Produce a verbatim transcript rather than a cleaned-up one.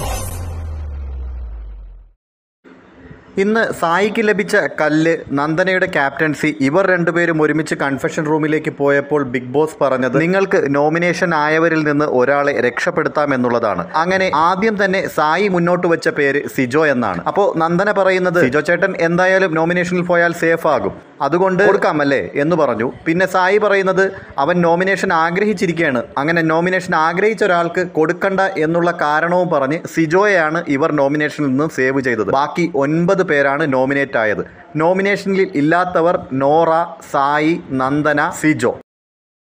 ഇന്ന് സായിക്ക് ലഭിച്ച കല്ല്, നന്ദനയുടെ ക്യാപ്റ്റൻസി, ഇവർ രണ്ടുപേരും ഒരുമിച്ച് കൺഫെഷൻ റൂമിലേക്ക് പോയപ്പോൾ ബിഗ് ബോസ് പറഞ്ഞത് നിങ്ങൾക്ക് നോമിനേഷൻ ആയവരിൽ നിന്ന് ഒരാളെ രക്ഷപ്പെടുത്താമെന്നുള്ളതാണ്. അങ്ങനെ ആദ്യം തന്നെ സായി മുന്നോട്ട് വെച്ച പേര് സിജോ എന്നാണ്. അപ്പോൾ നന്ദന പറയുന്നത് സിജോ ചേട്ടൻ എന്തായാലും നോമിനേഷനിൽ പോയാൽ സേഫ് ആകും, അതുകൊണ്ട് കൊടുക്കാമല്ലേ എന്ന് പറഞ്ഞു. പിന്നെ സായി പറയുന്നത് അവൻ നോമിനേഷൻ ആഗ്രഹിച്ചിരിക്കുകയാണ്, അങ്ങനെ നോമിനേഷൻ ആഗ്രഹിച്ച ഒരാൾക്ക് കൊടുക്കണ്ട എന്നുള്ള കാരണവും പറഞ്ഞ് സിജോയെയാണ് ഇവർ നോമിനേഷനിൽ നിന്ന് സേവ് ചെയ്തത്. ബാക്കി ഒൻപത് പേരാണ് നോമിനേറ്റ് ആയത്. നോമിനേഷനിൽ ഇല്ലാത്തവർ നോറ, സായി, നന്ദന, സിജോ.